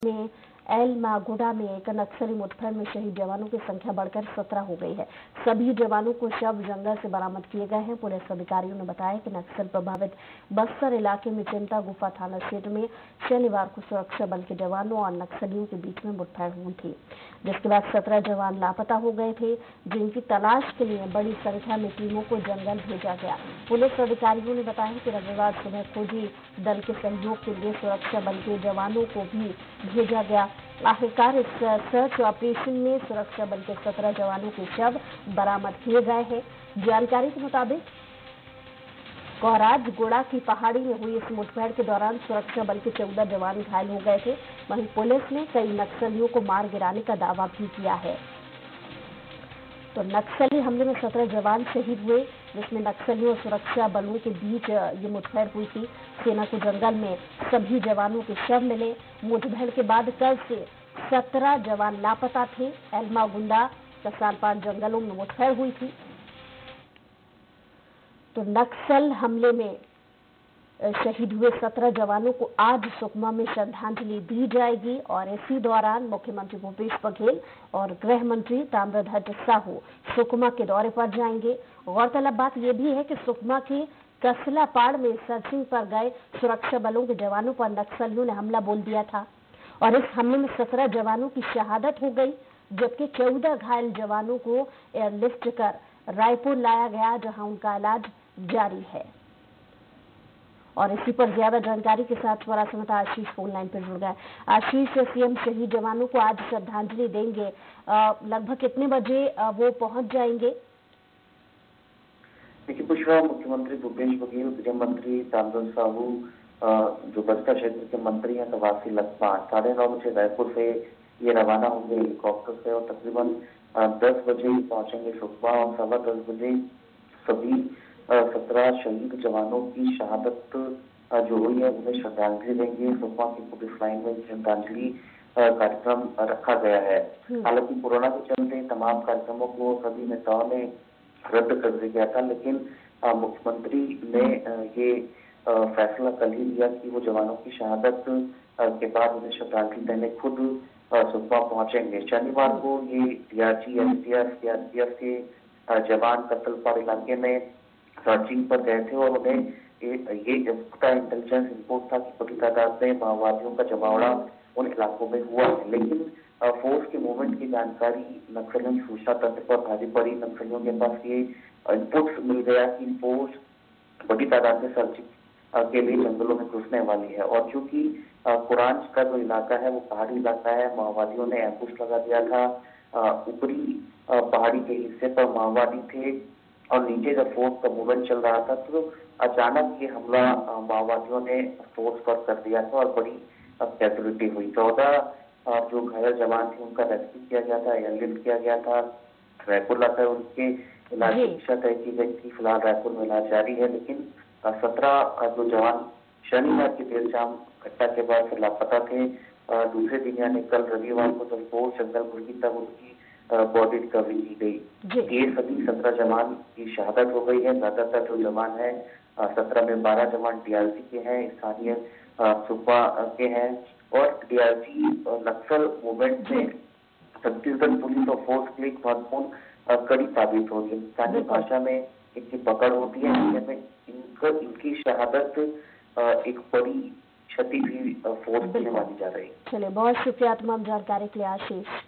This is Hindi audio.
में एल मागोडा में एक नक्सली मुठभेड़ में शहीद जवानों की संख्या बढ़कर 17 हो गई है। सभी जवानों को शव जंगल से बरामद किए गए हैं। पुलिस अधिकारियों ने बताया कि नक्सल प्रभावित बस्तर इलाके में चिंता गुफा थाना क्षेत्र में शनिवार को सुरक्षा बल के जवानों और नक्सलियों के बीच में मुठभेड़ हुई थी, जिसके बाद 17 जवान लापता हो गए थे, जिनकी तलाश के लिए बड़ी संख्या में टीमों को जंगल भेजा गया। पुलिस अधिकारियों ने बताया कि रविवार सुबह खोजी दल के सहयोग के लिए सुरक्षा बल के जवानों को भी भेजा गया। आखिरकार इस सर्च ऑपरेशन में सुरक्षा बल के 17 जवानों के शव बरामद किए गए हैं। जानकारी के मुताबिक कोहराज गोड़ा की पहाड़ी में हुई इस मुठभेड़ के दौरान सुरक्षा बल के 14 जवान घायल हो गए थे। वहीं पुलिस ने कई नक्सलियों को मार गिराने का दावा भी किया है। तो नक्सली हमले में 17 जवान शहीद हुए, जिसमें नक्सलियों और सुरक्षा बलों के बीच ये मुठभेड़ हुई थी। सेना को जंगल में सभी जवानों के शव मिले। मुठभेड़ के बाद कल से 17 जवान लापता थे। एल्मा गुंडा कसालपाड़ जंगलों में मुठभेड़ हुई थी। तो नक्सल हमले में शहीद हुए 17 जवानों को आज सुकमा में श्रद्धांजलि दी जाएगी और इसी दौरान मुख्यमंत्री भूपेश बघेल और गृह मंत्री ताम्रध्वज साहू सुकमा के दौरे पर जाएंगे। गौरतलब बात यह भी है कि सुकमा के कसलापाड़ में सर्चिंग पर गए सुरक्षा बलों के जवानों पर नक्सलियों ने हमला बोल दिया था और इस हमले में 17 जवानों की शहादत हो गई, जबकि 14 घायल जवानों को एयरलिफ्ट कर रायपुर लाया गया, जहां उनका इलाज जारी है। और इसी पर ज्यादा जानकारी के साथ हमारा संवाददाता आशीष फोन लाइन पर जुड़ गए। आशीष, सीएम शहीद जवानों को आज श्रद्धांजलि देंगे, लगभग कितने बजे वो पहुंच जाएंगे? देखिए पुष्पा, मुख्यमंत्री भूपेश बघेल, गृह मंत्री ताम्रध्वज साहू, जो बस्तर क्षेत्र के मंत्री हैं कवासी लखमा 9:30 बजे रायपुर से ये रवाना होंगे हेलीकॉप्टर से और तकरीबन 10 बजे पहुंचेंगे सुकमा और 10:15 बजे सभी 17 शहीद जवानों की शहादत जो हुई है उन्हें श्रद्धांजलि देंगे। सुकमा की पुलिस लाइन में श्रद्धांजलि कार्यक्रम रखा गया है। हालांकि कोरोना के चलते तमाम कार्यक्रमों को सभी नेताओं ने रद्द कर दिया गया था, लेकिन मुख्यमंत्री ने ये फैसला कर ही लिया कि वो जवानों की शहादत के बाद उन्हें श्रद्धांजलि देने खुद सुकमा पहुंचेंगे। शनिवार को ये डीआरजी, एसटीएफ, सीआरपीएफ के जवान कसलपाड़ इलाके में सर्चिंग पर गए थे और उन्हें ये पुख्ता इंटेलिजेंस रिपोर्ट था कि बड़ी तादाद में माओवादियों का जमावड़ा उन इलाकों में हुआ है, लेकिन फोर्स के मूवमेंट की जानकारी नक्सलियों की सूचना तंत्र पर भारी पड़ी। नक्सलियों के पास ये इनपुट्स मिल गया कि फोर्स बड़ी तादाद में सर्चिंग के लिए जंगलों में घुसने वाली है और चूंकि कुरांज का जो इलाका है वो पहाड़ी इलाका है, माओवादियों ने एम्बुश लगा दिया था। ऊपरी पहाड़ी के हिस्से पर माओवादी थे और नीचे जब फोर्स का मूवमेंट चल रहा था तो अचानक ये हमला माओवादियों ने फोर्स पर कर दिया था और बड़ी कैजुअलिटी हुई। 14 जो घायल जवान थे उनका रेस्क्यू किया गया था, एयरलिफ्ट किया गया था, रायपुर लाकर उनके इलाज की इच्छा तय की गई थी। फिलहाल रायपुर में इलाज जारी है, लेकिन 17 जो जवान शनिवार की देर शाम घटना के बाद से लापता थे। दूसरे दिन यानी कल रविवार को जब फोर्स जंगल घुसी तब उनकी बॉडी रिकवरी की गई। ये सभी 17 जवान की शहादत हो गई है। ज्यादातर जो जवान है 17 में 12 जवान डीआरजी के हैं, स्थानीय सुकमा के हैं और डीआरजी नक्सल मूवमेंट में छत्तीसगढ़ पुलिस और फोर्स के लिए महत्वपूर्ण कड़ी साबित हो रही है। स्थानीय भाषा में इनकी पकड़ होती है, इनकी शहादत एक बड़ी क्षति भी फोर्स के लिए मानी जा रही है। चलिए, बहुत शुक्रिया तमाम जानकारी के लिए आशीष।